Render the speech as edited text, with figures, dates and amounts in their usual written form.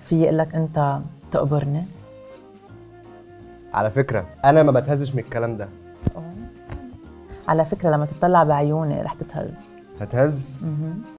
في اقول لك انت تقبرني؟ على فكره انا ما بتهزش من الكلام ده. على فكره لما تطلع بعيوني رح تتهز. هتهز؟